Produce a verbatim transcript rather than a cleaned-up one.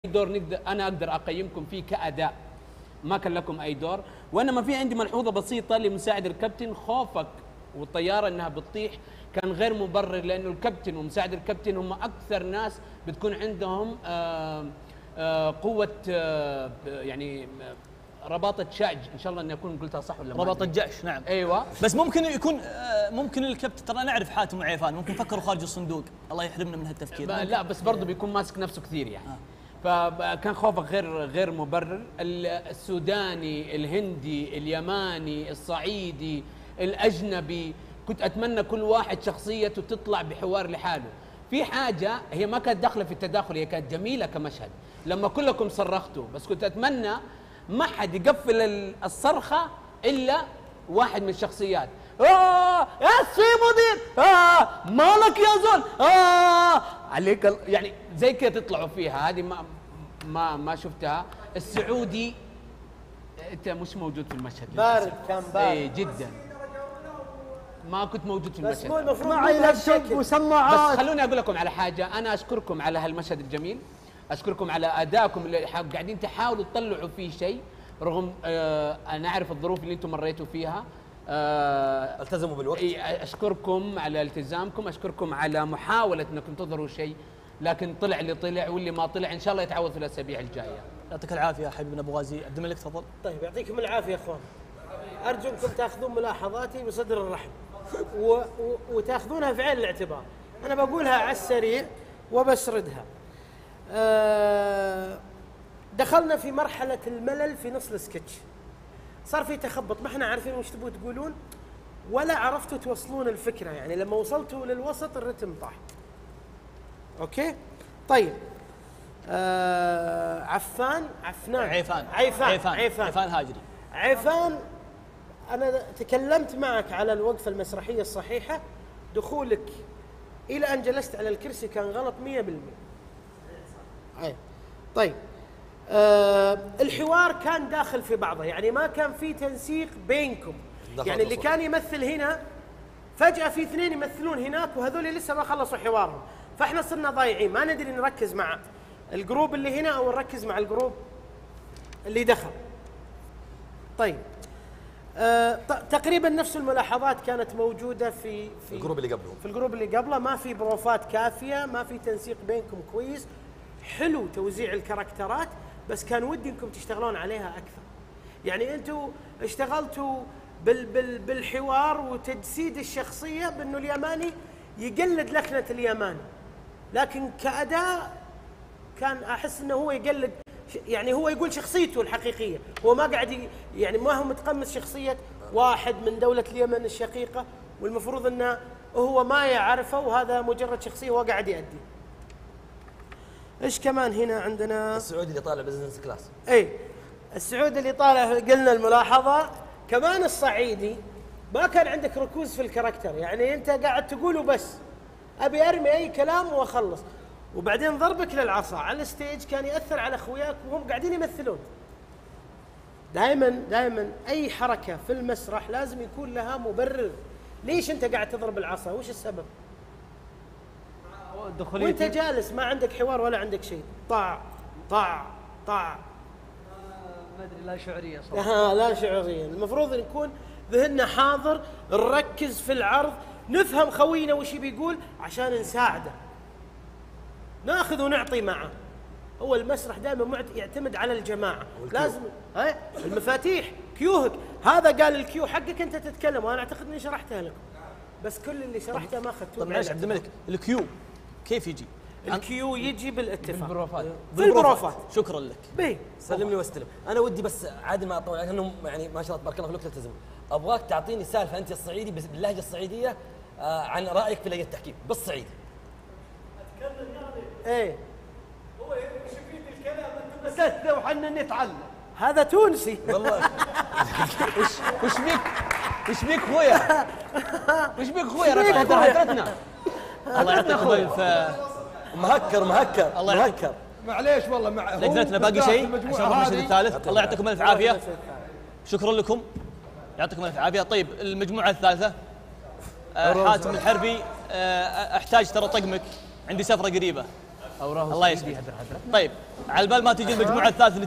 دور نقدر انا اقدر اقيمكم فيه كاداء، ما كان لكم اي دور. وانما في عندي ملحوظه بسيطه لمساعد الكابتن، خوفك والطياره انها بتطيح كان غير مبرر، لانه الكابتن ومساعد الكابتن هم اكثر ناس بتكون عندهم آآ آآ قوه آآ يعني رباطة شعج، ان شاء الله اني اكون قلتها صح ولا ما؟ رباطة جأش، نعم. ايوه، بس ممكن يكون ممكن الكابتن، ترى نعرف حاتم وعيفان ممكن فكروا خارج الصندوق، الله يحرمنا من هالتفكير. لا بس برضه بيكون ماسك نفسه كثير يعني. آه. فكان خوفك غير غير مبرر. السوداني، الهندي، اليماني، الصعيدي، الاجنبي، كنت اتمنى كل واحد شخصيته تطلع بحوار لحاله. في حاجه هي ما كانت داخله في التداخل، هي كانت جميله كمشهد لما كلكم صرختوا، بس كنت اتمنى ما حد يقفل الصرخه الا واحد من الشخصيات. اه يا سي مدير، اه مالك يا زول، اه عليك ال... يعني زي كذا تطلعوا فيها. هذه ما ما ما شفتها. السعودي انت مش موجود في المشهد، بارد كان بارد. اي جدا، ما كنت موجود في المشهد. بس مو المفروض معي لابتوب وسماعات. بس خلوني اقول لكم على حاجه، انا اشكركم على هالمشهد الجميل، اشكركم على ادائكم اللي قاعدين تحاولوا تطلعوا فيه شيء رغم آه انا اعرف الظروف اللي انتم مريتوا فيها. آه التزموا بالوقت. اشكركم على التزامكم، اشكركم على محاوله انكم تظهروا شيء، لكن طلع اللي طلع واللي ما طلع ان شاء الله يتعوض في الاسابيع الجايه. يعطيك العافيه حبيبنا ابو غازي. عبد الملك تفضل. طيب يعطيكم العافيه يا اخوان، ارجو انكم تاخذون ملاحظاتي بصدر الرحب و... و... وتاخذونها في عين الاعتبار. انا بقولها على السريع وبسردها. أه... دخلنا في مرحله الملل في نص السكتش، صار في تخبط، ما احنا عارفين وش تبغوا تقولون ولا عرفتوا توصلون الفكره، يعني لما وصلتوا للوسط الرتم طاح. اوكي؟ طيب آه عفان عفنان عيفان عيفان عيفان عيفان, عيفان هاجري. عيفان، انا تكلمت معك على الوقفه المسرحيه الصحيحه، دخولك الى ان جلست على الكرسي كان غلط مية بالمية. اي طيب آه الحوار كان داخل في بعضه، يعني ما كان في تنسيق بينكم، يعني اللي كان يمثل هنا فجأة في اثنين يمثلون هناك وهذول لسه ما خلصوا حوارهم، فاحنا صرنا ضايعين، ما ندري نركز مع الجروب اللي هنا او نركز مع الجروب اللي دخل. طيب آه تقريبا نفس الملاحظات كانت موجودة في في الجروب اللي قبله في الجروب اللي قبله، ما في بروفات كافية، ما في تنسيق بينكم كويس، حلو توزيع الكاركترات بس كان ودي انكم تشتغلون عليها اكثر. يعني انتم اشتغلتوا بال بال بالحوار وتجسيد الشخصيه بانه اليماني يقلد لكنه اليماني، لكن كاداء كان احس انه هو يقلد، يعني هو يقول شخصيته الحقيقيه، هو ما قاعد يعني ما هو متقمص شخصيه واحد من دوله اليمن الشقيقه والمفروض انه هو ما يعرفه وهذا مجرد شخصيه هو قاعد يؤدي. ايش كمان هنا عندنا؟ السعودي اللي طالع بزنس كلاس. اي السعودي اللي طالع، قلنا الملاحظه كمان. الصعيدي ما كان عندك ركوز في الكاركتر، يعني انت قاعد تقول وبس، ابي ارمي اي كلام واخلص، وبعدين ضربك للعصا على الستيج كان ياثر على اخوياك وهم قاعدين يمثلون. دائما دائما اي حركه في المسرح لازم يكون لها مبرر، ليش انت قاعد تضرب العصا؟ وش السبب؟ وانت جالس ما عندك حوار ولا عندك شيء، طع طع طع، ما ادري، لا شعوريه صراحه. ها لا شعوريه، المفروض نكون ذهننا حاضر، نركز في العرض، نفهم خوينا وش بيقول عشان نساعده، ناخذ ونعطي معه. هو المسرح دائما يعتمد على الجماعه، لازم ها المفاتيح كيوهك، هذا قال الكيو حقك انت تتكلم، وانا اعتقد اني شرحتها لكم بس كل اللي شرحته ما اخذتوه. طيب معلش عبد الملك، الكيو كيف يجي؟ الكيو يجي بالاتفاق بالبروفات. بالبروفات. شكرا لك. بيه سلمني واستلم. انا ودي بس عادي ما اطول لانهم يعني ما شاء الله تبارك الله في الوقت تلتزم. ابغاك تعطيني سالفه انت الصعيدي باللهجه الصعيديه آه عن رايك في لجنه التحكيم بالصعيدي. اتكلم يعني ايه هو ايش فيك الكلام انت بس وحنا نتعلم. هذا تونسي والله. وش وش بيك وش بيك خويا؟ وش بيك خويا؟ ركعتنا الله يعطيكم الف. مهكر مهكر الله مهكر. معليش والله مع لقيتنا باقي شيء عشان المشهد الثالث. الله يعطيكم الف عافيه، شكرا لكم، يعطيكم الف عافيه. طيب المجموعه الثالثه آه حاتم الحربي، آه احتاج ترى طقمك، عندي سفره قريبه. او راهو الله صعيدي يسعدك. هدر هدر. طيب على بال ما تيجي المجموعه الثالثه